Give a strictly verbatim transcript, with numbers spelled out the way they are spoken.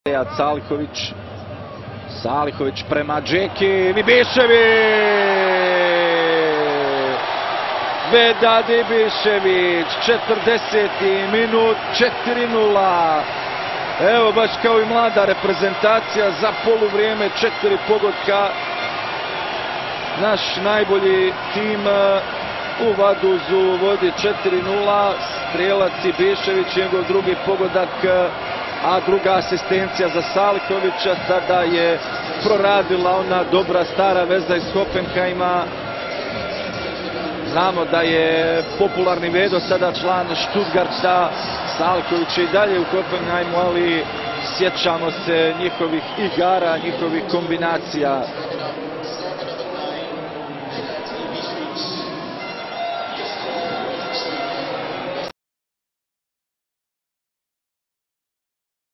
Salihović, Salihović prema Džeki, Ibišević! Vedad Ibišević, četrdeseti minut, četiri nula. Evo baš kao i mlada reprezentacija za poluvrijeme, četiri pogotka. Naš najbolji tim u Vaduzu vodi četiri nula, strelac Ibišević, njegov drugi pogodak, a druga asistencija za Salihovića. Sada je proradila ona dobra stara veza iz Hoffenheima. Znamo da je popularni Vedo sada član Stuttgarta, Salihović je i dalje u Hoffenheimu, ali sjećamo se njihovih igara, njihovih kombinacija.